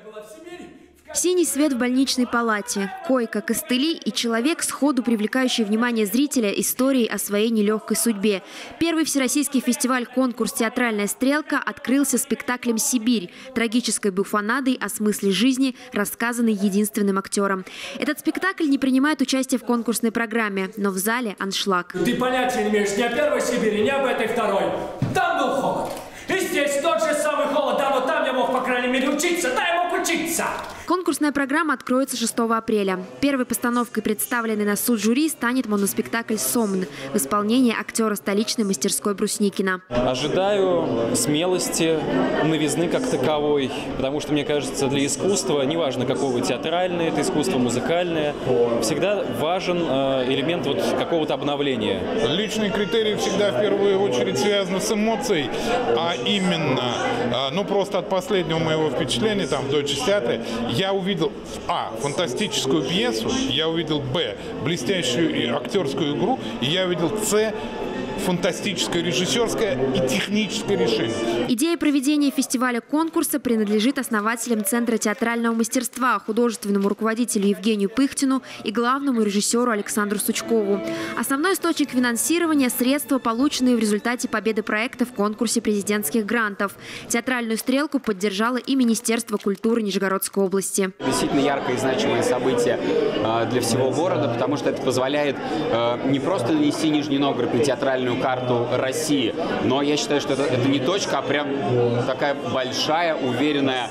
Синий свет в больничной палате, койка, костыли и человек, сходу привлекающий внимание зрителя историей о своей нелегкой судьбе. Первый всероссийский фестиваль-конкурс «Театральная стрелка» открылся спектаклем «Сибирь» – трагической буфонадой о смысле жизни, рассказанной единственным актером. Этот спектакль не принимает участие в конкурсной программе, но в зале аншлаг. Ты понятия не имеешь ни о первой Сибири, ни об этой второй. Там был холод. И здесь тот же самый холод, да, но там я мог, по крайней мере, учиться, да, я мог учиться. Конкурсная программа откроется 6 апреля. Первой постановкой, представленной на суд жюри, станет моноспектакль «Сомн» в исполнении актера столичной мастерской Брусникина. Ожидаю смелости, новизны как таковой, потому что, мне кажется, для искусства, неважно какого театральное, это искусство музыкальное, всегда важен элемент вот какого-то обновления. Личный критерий всегда в первую очередь связан с эмоцией, а именно, ну просто от последнего моего впечатления, там, в Deutsches Theater, я увидел, фантастическую пьесу, я увидел, блестящую актерскую игру, и я увидел, фантастическое режиссерское и техническое решение. Идея проведения фестиваля-конкурса принадлежит основателям Центра театрального мастерства, художественному руководителю Евгению Пыхтину и главному режиссеру Александру Сучкову. Основной источник финансирования – средства, полученные в результате победы проекта в конкурсе президентских грантов. Театральную стрелку поддержало и Министерство культуры Нижегородской области. Действительно яркое и значимое событие для всего города, потому что это позволяет не просто нанести Нижний Новгород на театральную карту России, но я считаю, что это не точка, а прям такая большая, уверенная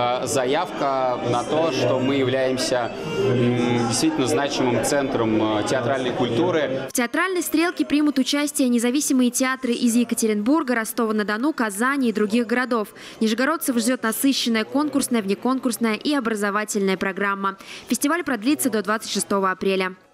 заявка на то, что мы являемся действительно значимым центром театральной культуры. В театральной стрелке примут участие независимые театры из Екатеринбурга, Ростова-на-Дону, Казани и других городов. Нижегородцев ждет насыщенная конкурсная, внеконкурсная и образовательная программа. Фестиваль продлится до 26 апреля.